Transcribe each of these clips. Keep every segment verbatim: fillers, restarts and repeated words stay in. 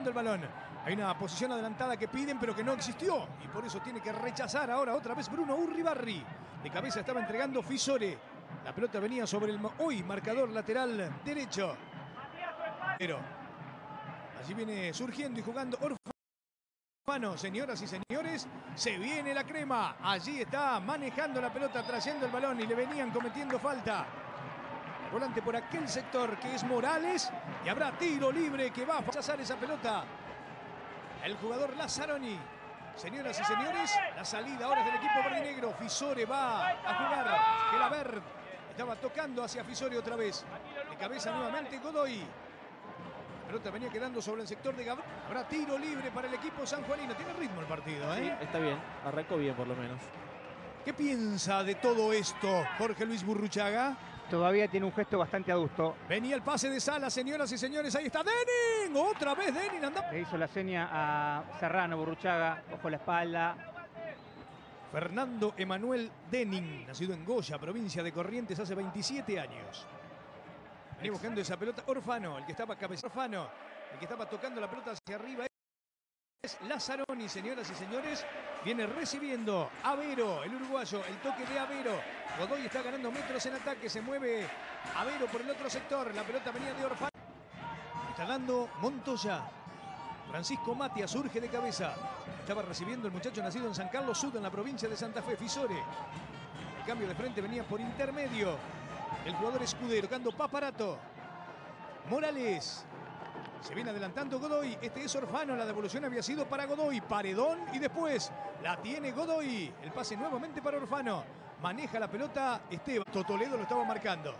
el balón. Hay una posición adelantada que piden, pero que no existió. Y por eso tiene que rechazar ahora otra vez Bruno Urribarri. De cabeza estaba entregando Fisore. La pelota venía sobre el hoy marcador lateral derecho. Pero allí viene surgiendo y jugando Orfano. Señoras y señores, se viene la crema. Allí está manejando la pelota, trayendo el balón y le venían cometiendo falta. El volante por aquel sector que es Morales. Y habrá tiro libre que va a rechazar esa pelota el jugador Lazzaroni. Señoras y señores, la salida ahora es del equipo verdinegro. Fisore va a jugar. Gelabert estaba tocando hacia Fisore otra vez. De cabeza nuevamente Godoy. La pelota venía quedando sobre el sector de Gabriel. Habrá tiro libre para el equipo sanjuanino. Tiene ritmo el partido, ¿eh? Sí, está bien. Arrancó bien por lo menos. ¿Qué piensa de todo esto Jorge Luis Burruchaga? Todavía tiene un gesto bastante adusto. Venía el pase de Sala, señoras y señores. Ahí está Denning. Otra vez Denning. Anda. Le hizo la seña a Serrano, Burruchaga. Ojo la espalda. Fernando Emanuel Denning, nacido en Goya, provincia de Corrientes, hace veintisiete años. Venía buscando esa pelota. Orfano, el que estaba cabeceando. Orfano, el que estaba tocando la pelota hacia arriba. Es Lazzaroni, señoras y señores. Viene recibiendo Avero, el uruguayo. El toque de Avero. Godoy está ganando metros en ataque. Se mueve Avero por el otro sector. La pelota venía de Orfano. Está dando Montoya. Francisco Matia surge de cabeza. Estaba recibiendo el muchacho nacido en San Carlos Sud, en la provincia de Santa Fe, Fisore. El cambio de frente venía por intermedio. El jugador Escudero, tocando Paparato. Morales. Se viene adelantando Godoy. Este es Orfano. La devolución había sido para Godoy. Paredón y después la tiene Godoy. El pase nuevamente para Orfano. Maneja la pelota Esteban. Toledo lo estaba marcando.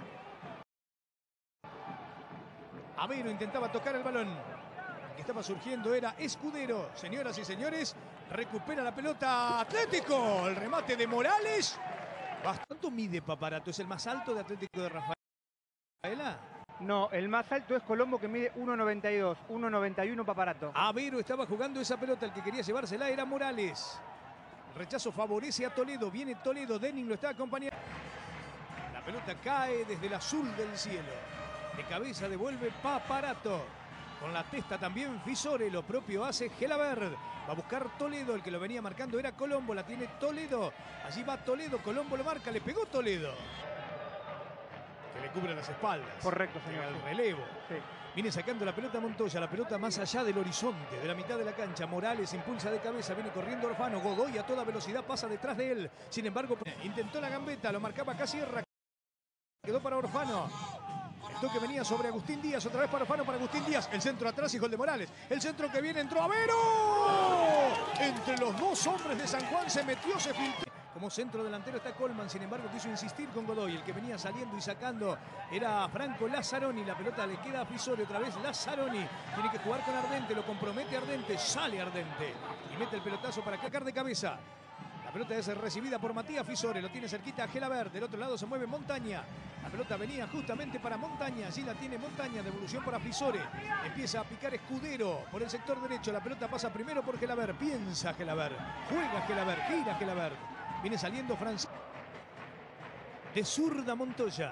Avero intentaba tocar el balón. El que estaba surgiendo era Escudero. Señoras y señores, recupera la pelota Atlético. El remate de Morales. ¿Cuánto mide Paparato? ¿Es el más alto de Atlético de Rafaela? No, el más alto es Colombo, que mide uno noventa y dos, uno noventa y uno Paparato. Avero estaba jugando esa pelota, el que quería llevársela era Morales. El rechazo favorece a Toledo, viene Toledo, Denning lo está acompañando. La pelota cae desde el azul del cielo. De cabeza devuelve Paparato. Con la testa también Fisore, lo propio hace Gelabert. Va a buscar Toledo, el que lo venía marcando era Colombo, la tiene Toledo. Allí va Toledo, Colombo lo marca, le pegó Toledo. Que le cubre las espaldas. Correcto, señor. El relevo. Sí. Viene sacando la pelota Montoya, la pelota más allá del horizonte, de la mitad de la cancha. Morales impulsa de cabeza, viene corriendo Orfano. Godoy a toda velocidad pasa detrás de él. Sin embargo, intentó la gambeta, lo marcaba Casierra. Quedó para Orfano. El toque venía sobre Agustín Díaz, otra vez para Orfano, para Agustín Díaz. El centro atrás y gol de Morales. El centro que viene, entró Avero. Entre los dos hombres de San Juan se metió, se filtró. Como centro delantero está Colman, sin embargo quiso insistir con Godoy. El que venía saliendo y sacando era Franco Lazzaroni. La pelota le queda a Fisore, otra vez Lazzaroni. Tiene que jugar con Ardente, lo compromete Ardente, sale Ardente. Y mete el pelotazo para cacar de cabeza. La pelota es recibida por Matías Fisore, lo tiene cerquita a Gelabert. Del otro lado se mueve Montaña. La pelota venía justamente para Montaña, allí la tiene Montaña, devolución para Fisore. Empieza a picar Escudero por el sector derecho. La pelota pasa primero por Gelabert, piensa Gelabert, juega Gelabert, gira Gelabert. Viene saliendo Francisco. De zurda Montoya.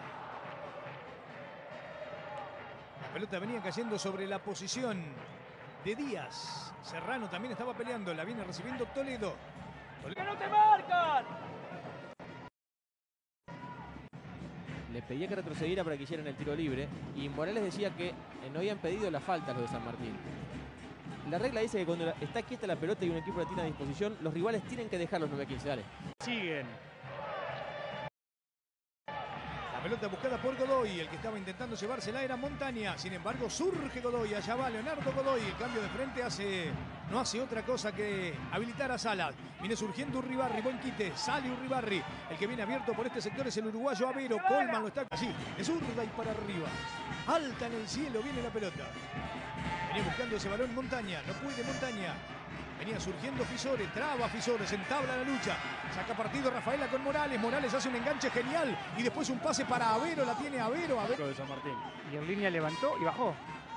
La pelota venía cayendo sobre la posición de Díaz. Serrano también estaba peleando. La viene recibiendo Toledo. ¡Que no te marcan! Le pedía que retrocediera para que hicieran el tiro libre. Y Morales decía que no habían pedido la falta los de San Martín. La regla dice que cuando está quieta la pelota y un equipo la tiene a disposición, los rivales tienen que dejar los nueve a quince. Dale. Siguen. La pelota buscada por Godoy. El que estaba intentando llevársela era Montaña. Sin embargo, surge Godoy. Allá va Leonardo Godoy. El cambio de frente hace, no hace otra cosa que habilitar a Salas. Viene surgiendo Urribarri. Buen quite. Sale Urribarri. El que viene abierto por este sector es el uruguayo Avero. Colman lo está así. Es zurda y para arriba. Alta en el cielo viene la pelota. Venía buscando ese balón Montaña. No puede Montaña. Venía surgiendo Fisore, traba Fisore, se entabla la lucha. Saca partido Rafaela con Morales. Morales hace un enganche genial. Y después un pase para Avero. La tiene Avero. Avero. De San Martín. Y en línea levantó y bajó.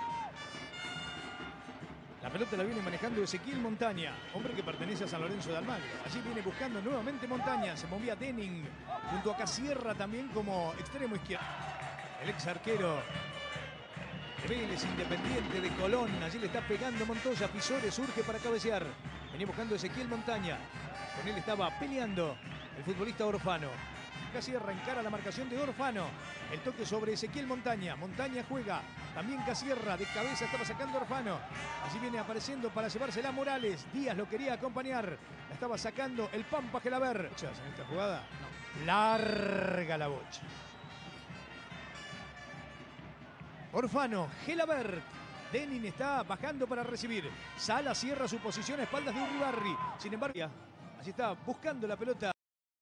La pelota la viene manejando Ezequiel Montaña, hombre que pertenece a San Lorenzo de Almagro. Allí viene buscando nuevamente Montaña. Se movía Denning junto a Casierra también como extremo izquierdo. El ex arquero de Vélez, Independiente, de Colón. Allí le está pegando Montoya. Fisore surge para cabecear. Venía buscando Ezequiel Montaña. Con él estaba peleando el futbolista Orfano. Casierra encara la marcación de Orfano. El toque sobre Ezequiel Montaña. Montaña juega. También Casierra de cabeza estaba sacando Orfano. Allí viene apareciendo para llevársela Morales. Díaz lo quería acompañar. La estaba sacando el Pampa Gelaber. En esta jugada, no. Larga la bocha. Orfano, Gelabert. Denin está bajando para recibir. Sala cierra su posición a espaldas de Uribarri. Sin embargo, allí está buscando la pelota.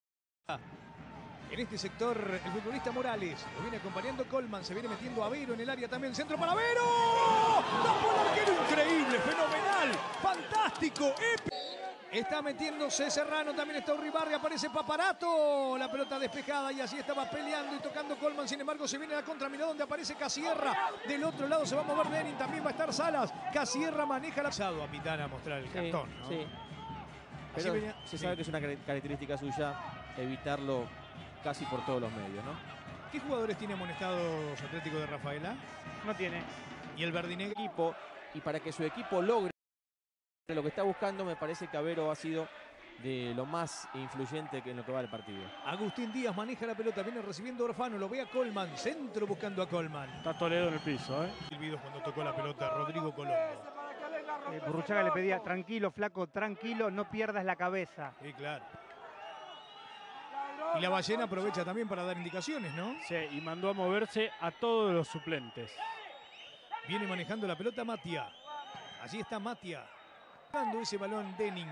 En este sector, el futbolista Morales. Lo viene acompañando Colman. Se viene metiendo Avero en el área también. Centro para Avero. ¡Tapó el arquero! Increíble, fenomenal, fantástico, épico. Está metiéndose Serrano, también está Uribarri, aparece Paparato. La pelota despejada y así estaba peleando y tocando Colman. Sin embargo, se viene a la contra. Mirá donde aparece Casierra. Del otro lado se va a mover Denin, también va a estar Salas. Casierra maneja la... A Pitana a mostrar el sí, cartón, ¿no? Sí. Pero venía... se sabe sí. que es una característica suya evitarlo casi por todos los medios, ¿no? ¿Qué jugadores tiene amonestados Atlético de Rafaela? No tiene. Y el verdinegro. Equipo, y para que su equipo logre lo que está buscando, me parece que Avero ha sido de lo más influyente que en lo que va del partido. Agustín Díaz maneja la pelota, viene recibiendo Orfano, lo ve a Colman, centro buscando a Colman. Está Toledo en el piso, ¿eh? Silbidos cuando tocó la pelota Rodrigo Colombo. Eh, Burruchaga le pedía, tranquilo, flaco, tranquilo, no pierdas la cabeza. Sí, claro. Y la Ballena aprovecha también para dar indicaciones, ¿no? Sí, y mandó a moverse a todos los suplentes. Viene manejando la pelota Matia. Allí está Matia. Dando ese balón Denin.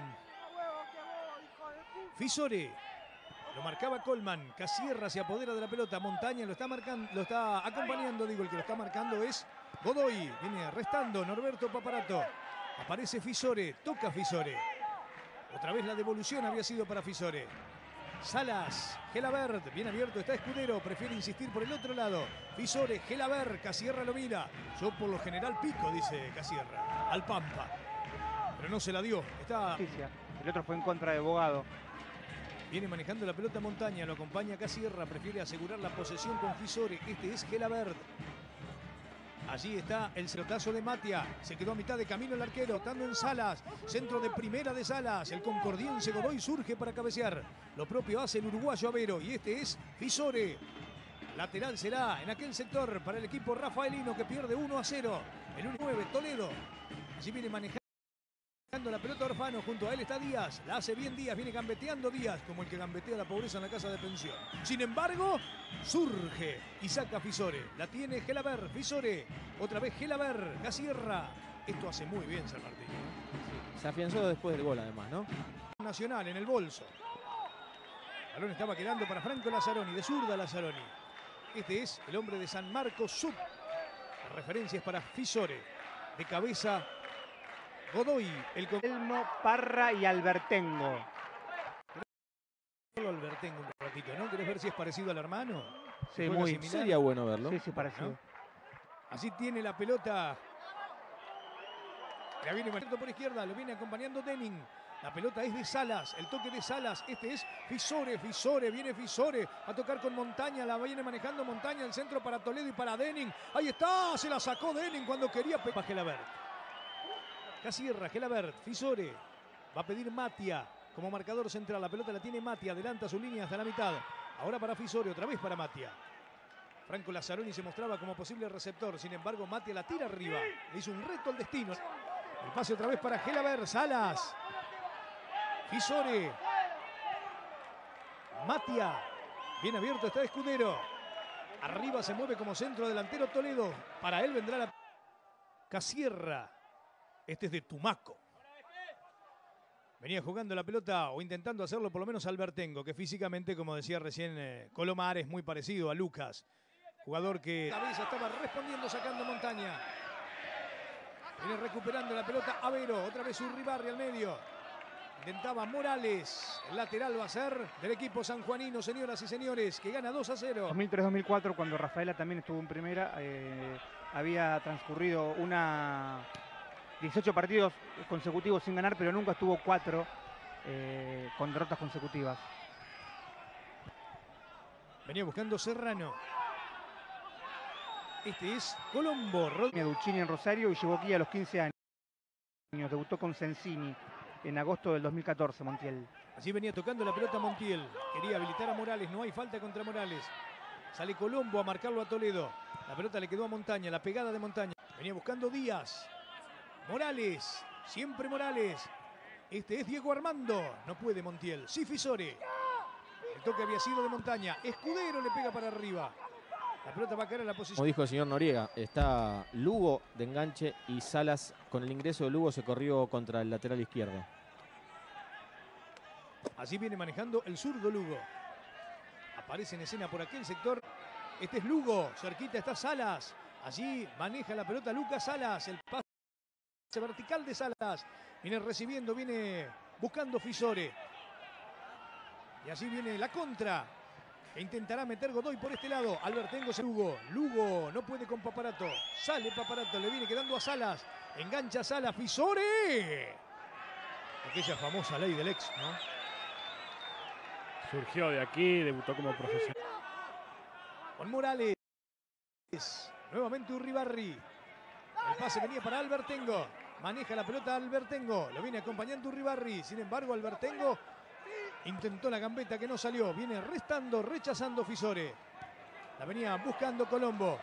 Fisore. Lo marcaba Colman. Casierra se apodera de la pelota. Montaña lo está marcando, lo está acompañando. Digo, el que lo está marcando es Godoy. Viene restando Norberto Paparato. Aparece Fisore. Toca Fisore. Otra vez la devolución había sido para Fisore. Salas, Gelabert, bien abierto, está Escudero, prefiere insistir por el otro lado. Fisore, Gelabert, Casierra lo mira. Yo por lo general pico, dice Casierra, al Pampa. Pero no se la dio, está... El otro fue en contra de Bogado. Viene manejando la pelota Montaña, lo acompaña Casierra, prefiere asegurar la posesión con Fisore. Este es Gelabert. Allí está el cerotazo de Matia. Se quedó a mitad de camino el arquero, estando en Salas. Centro de primera de Salas. El concordiense Godoy surge para cabecear. Lo propio hace el uruguayo Avero. Y este es Fisore. Lateral será en aquel sector para el equipo rafaelino que pierde uno a cero. El nueve, Toledo. Allí viene manejando la pelota Orfano. Junto a él está Díaz. La hace bien Díaz. Viene gambeteando Díaz como el que gambetea la pobreza en la casa de pensión. Sin embargo, surge y saca Fisore. La tiene Gelabert. Fisore. Otra vez Gelabert. Casierra. Esto hace muy bien San Martín. Sí, se afianzó después del gol además, ¿no? Nacional en el bolso. El balón estaba quedando para Franco Lazzaroni. De zurda Lazzaroni. Este es el hombre de San Marcos Sud. La referencia es para Fisore. De cabeza Godoy. El Elmo, Parra y Albertengo. Solo Albertengo un ratito, ¿no? ¿Querés ver si es parecido al hermano? Sí, muy. Sería bueno verlo. Sí, sí, parecido. ¿No? Así tiene la pelota. La viene manejando por izquierda, lo viene acompañando Denin. La pelota es de Salas, el toque de Salas. Este es Fisore, Fisore, viene Fisore a tocar con Montaña. La viene manejando Montaña, el centro para Toledo y para Denin. Ahí está, se la sacó Denin cuando quería Pepa Gelabert. Casierra, Gelabert, Fisore. Va a pedir Matia como marcador central. La pelota la tiene Matia, adelanta su línea hasta la mitad. Ahora para Fisore, otra vez para Matia. Franco Lazzaroni se mostraba como posible receptor. Sin embargo, Matia la tira arriba. Le hizo un reto al destino. El pase otra vez para Gelabert, Salas. Fisore. Matia. Bien abierto está Escudero. Arriba se mueve como centro delantero Toledo. Para él vendrá la... Casierra. Este es de Tumaco. Venía jugando la pelota o intentando hacerlo por lo menos Albertengo, que físicamente, como decía recién eh, Colomar, es muy parecido a Lucas. Jugador que cabeza estaba respondiendo sacando Montaña. Viene recuperando la pelota Avero. Otra vez Uribarri al medio. Intentaba Morales. El lateral va a ser del equipo sanjuanino, señoras y señores, que gana dos a cero. dos mil tres dos mil cuatro, cuando Rafaela también estuvo en primera, eh, había transcurrido una... dieciocho partidos consecutivos sin ganar, pero nunca estuvo cuatro eh, con derrotas consecutivas. Venía buscando Serrano. Este es Colombo. Duccini en Rosario y llegó aquí a los quince años. Debutó con Sensini en agosto del dos mil catorce, Montiel. Así venía tocando la pelota Montiel. Quería habilitar a Morales. No hay falta contra Morales. Sale Colombo a marcarlo a Toledo. La pelota le quedó a Montaña. La pegada de Montaña. Venía buscando Díaz. Morales. Siempre Morales. Este es Diego Armando. No puede Montiel. Sí, Fisore. El toque había sido de Montaña. Escudero le pega para arriba. La pelota va a caer a la posición. Como dijo el señor Noriega, está Lugo de enganche y Salas, con el ingreso de Lugo, se corrió contra el lateral izquierdo. Así viene manejando el zurdo Lugo. Aparece en escena por aquel sector. Este es Lugo. Cerquita está Salas. Allí maneja la pelota Lucas Salas. El pase vertical de Salas. Viene recibiendo, viene buscando Fisore. Y así viene la contra. E intentará meter Godoy por este lado. Albertengo se Lugo. Lugo no puede con Paparato. Sale Paparato. Le viene quedando a Salas. Engancha a Salas. Fisore. Aquella famosa ley del ex, ¿no? Surgió de aquí, debutó como profesional. Con Morales. Nuevamente Urribarri. El pase venía para Albertengo. Maneja la pelota Albertengo. Lo viene acompañando Urribarri. Sin embargo, Albertengo intentó la gambeta que no salió. Viene restando, rechazando Fisore. La venía buscando Colombo.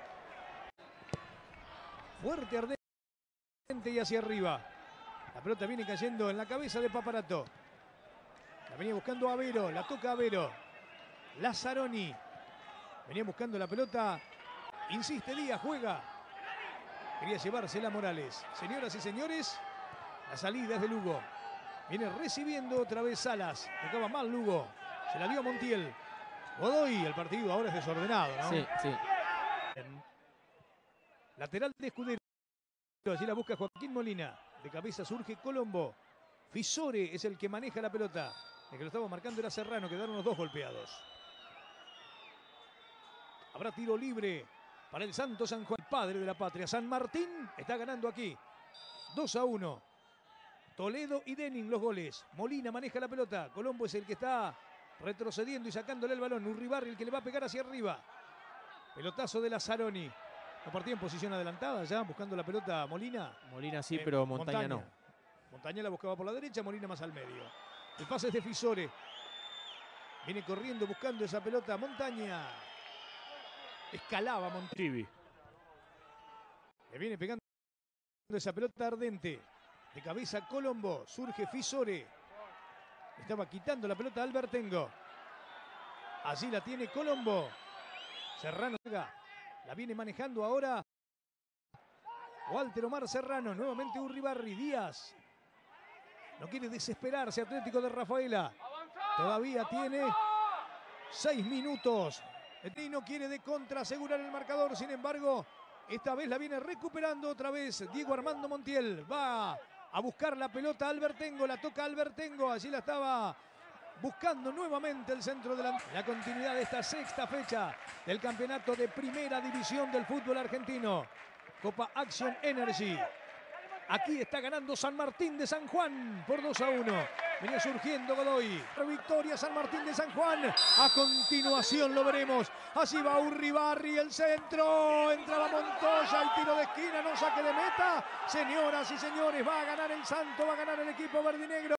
Fuerte, ardente y hacia arriba. La pelota viene cayendo en la cabeza de Paparato. La venía buscando Avero. La toca Avero. Lazzaroni. Venía buscando la pelota. Insiste Díaz, juega. Quería llevársela Morales. Señoras y señores, la salida es de Lugo. Viene recibiendo otra vez Salas. Tocaba mal Lugo. Se la dio a Montiel. Godoy, el partido ahora es desordenado, ¿no? Sí, sí. Lateral de Escudero. Allí la busca Joaquín Molina. De cabeza surge Colombo. Fisore es el que maneja la pelota. El que lo estaba marcando era Serrano. Quedaron los dos golpeados. Habrá tiro libre para el Santo San Juan, padre de la patria. San Martín está ganando aquí. dos a uno. Toledo y Denning los goles. Molina maneja la pelota. Colombo es el que está retrocediendo y sacándole el balón. Urribarri el que le va a pegar hacia arriba. Pelotazo de Lazzaroni. No partía en posición adelantada ya, buscando la pelota Molina. Molina sí, Eh, pero Montaña, no. Montaña la buscaba por la derecha, Molina más al medio. El pase es de Fisore. Viene corriendo, buscando esa pelota Montaña. Escalaba Montaña. Le viene pegando esa pelota ardente. De cabeza Colombo. Surge Fisore. Estaba quitando la pelota Albertengo. Allí la tiene Colombo. Serrano la viene manejando ahora Walter Omar Serrano. Nuevamente Urribarri. Díaz. No quiere desesperarse Atlético de Rafaela. Todavía tiene seis minutos. Y no quiere de contra asegurar el marcador. Sin embargo, esta vez la viene recuperando otra vez Diego Armando Montiel. Va a buscar la pelota Albertengo. La toca Albertengo. Allí la estaba buscando nuevamente el centro de la, la continuidad de esta sexta fecha del campeonato de primera división del fútbol argentino. Copa Action Energy. Aquí está ganando San Martín de San Juan por dos a uno. Venía surgiendo Godoy. Victoria San Martín de San Juan. A continuación lo veremos. Así va Urribarri, el centro. Entraba Montoya, el tiro de esquina, no saque de meta. Señoras y señores, va a ganar el Santo, va a ganar el equipo verdinegro.